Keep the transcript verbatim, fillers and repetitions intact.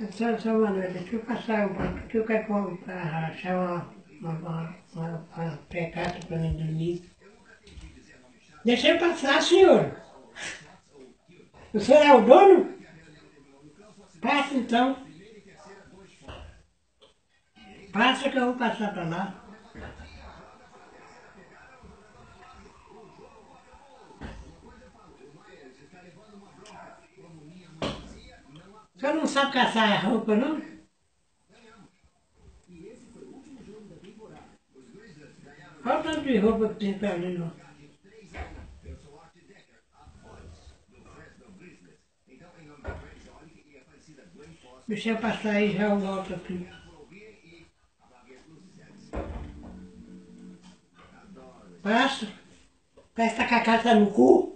Só, só Manuel, deixa eu passar um pouco, que eu quero para achar uma, uma, uma, uma, uma precata para mim dormir. Deixa eu passar, senhor. O senhor é o dono? Passa então. Passa que eu vou passar para lá. O senhor não sabe caçar a roupa, não? Olha o tanto de roupa que tem para ali, não. Deixa eu passar aí, já eu volto aqui. Passa. Parece que tá com a casa no cu.